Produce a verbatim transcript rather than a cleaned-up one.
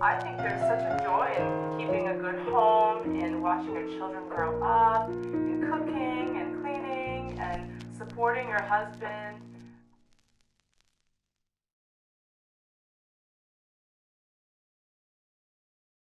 I think there's such a joy in keeping a good home, in watching your children grow up, in cooking and cleaning and supporting your husband.